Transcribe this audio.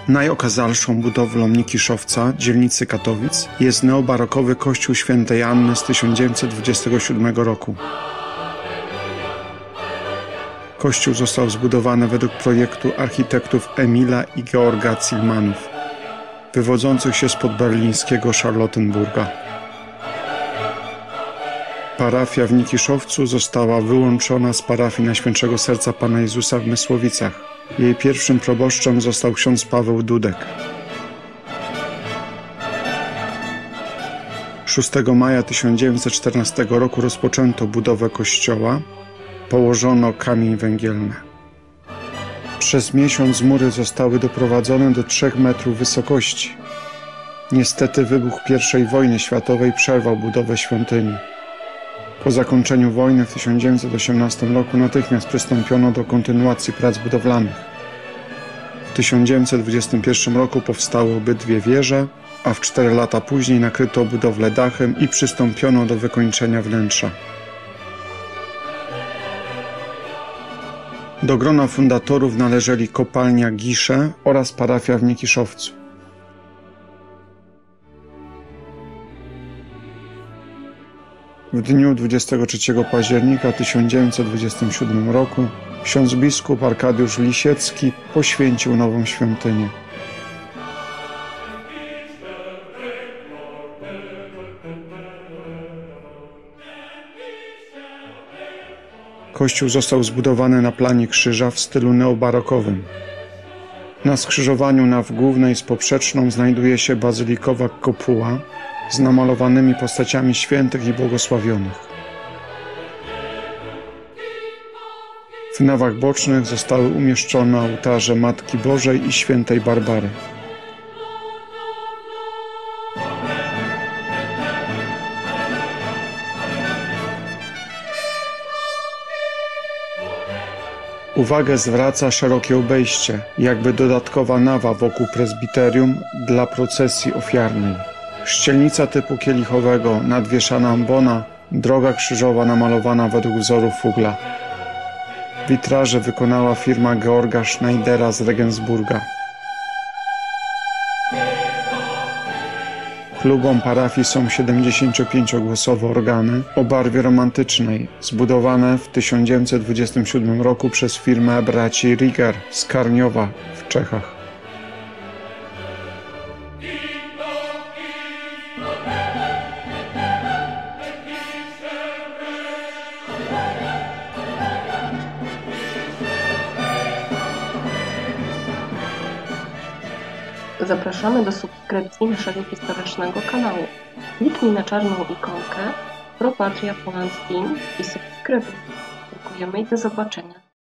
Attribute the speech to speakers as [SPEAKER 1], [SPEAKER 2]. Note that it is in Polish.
[SPEAKER 1] Najokazalszą budowlą Nikiszowca, dzielnicy Katowic, jest neobarokowy kościół świętej Anny z 1927 roku. Kościół został zbudowany według projektu architektów Emila i Georga Zielmanów, wywodzących się spod berlińskiego Charlottenburga. Parafia w Nikiszowcu została wyłączona z parafii Najświętszego Serca Pana Jezusa w Mysłowicach. Jej pierwszym proboszczem został ksiądz Paweł Dudek. 6 maja 1914 roku rozpoczęto budowę kościoła, położono kamień węgielny. Przez miesiąc mury zostały doprowadzone do 3 metrów wysokości. Niestety wybuch I wojny światowej przerwał budowę świątyni. Po zakończeniu wojny w 1918 roku natychmiast przystąpiono do kontynuacji prac budowlanych. W 1921 roku powstały obydwie wieże, a w 4 lata później nakryto budowlę dachem i przystąpiono do wykończenia wnętrza. Do grona fundatorów należeli kopalnia Gisze oraz parafia w Nikiszowcu. W dniu 23 października 1927 roku ksiądz biskup Arkadiusz Lisiecki poświęcił nową świątynię. Kościół został zbudowany na planie krzyża w stylu neobarokowym. Na skrzyżowaniu naw głównej z poprzeczną znajduje się bazylikowa kopuła z namalowanymi postaciami świętych i błogosławionych. W nawach bocznych zostały umieszczone ołtarze Matki Bożej i świętej Barbary. Uwagę zwraca szerokie obejście, jakby dodatkowa nawa wokół prezbiterium dla procesji ofiarnej. Szczelnica typu kielichowego, nadwieszana ambona, droga krzyżowa namalowana według wzoru Fugla. Witraże wykonała firma Georga Schneidera z Regensburga. Chlubą parafii są 75-głosowe organy o barwie romantycznej, zbudowane w 1927 roku przez firmę braci Rieger z Karniowa w Czechach.
[SPEAKER 2] Zapraszamy do subskrypcji naszego historycznego kanału. Kliknij na czarną ikonkę Pro Patria Poland Team i subskrybuj. Dziękujemy i do zobaczenia.